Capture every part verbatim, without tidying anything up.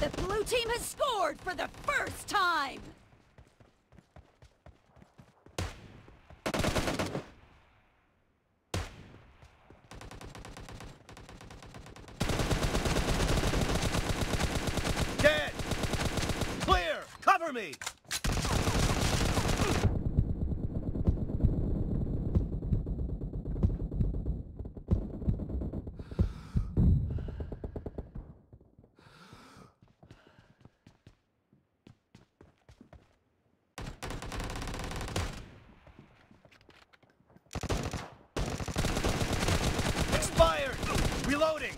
The blue team has scored for the first time! Dead! Clear! Cover me! Expired! Reloading!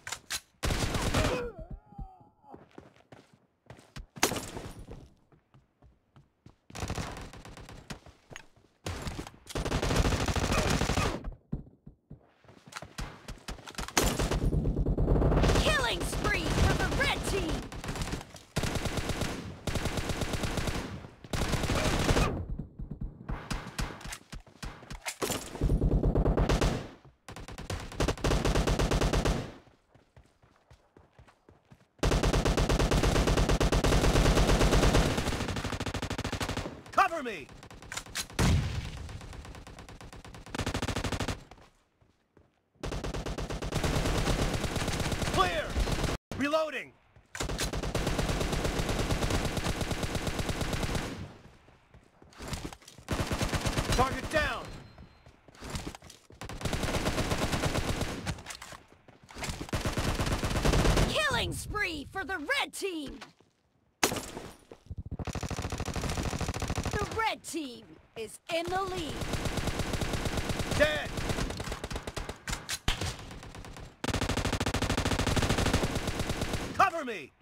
Killing spree for the red team! Cover me! Clear! Reloading! Target down! Killing spree for the red team! The red team is in the lead. Dead! Cover me!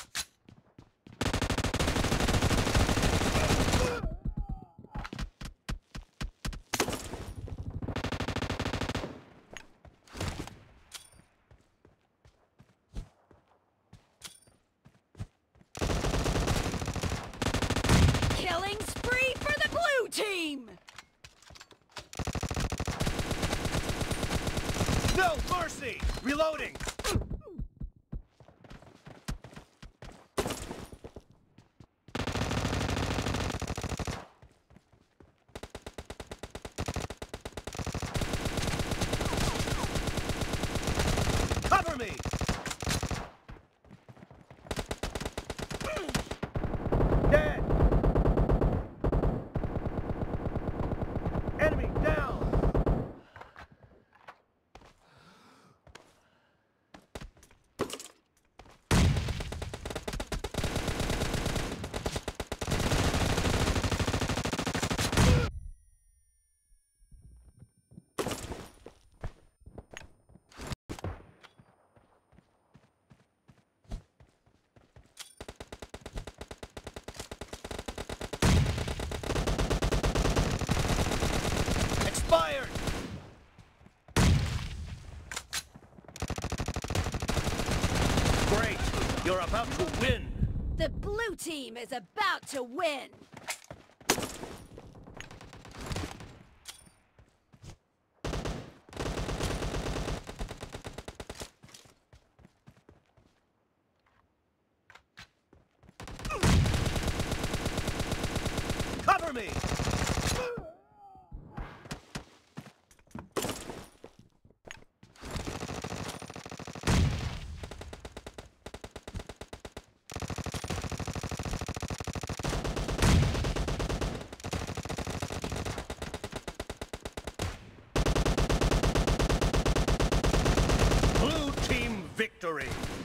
Killing spree for the blue team! No mercy! Reloading! Cover me! Dead! Enemy down! Expired! Great! You're about to win! The blue team is about to win! Cover me! Blue team victory!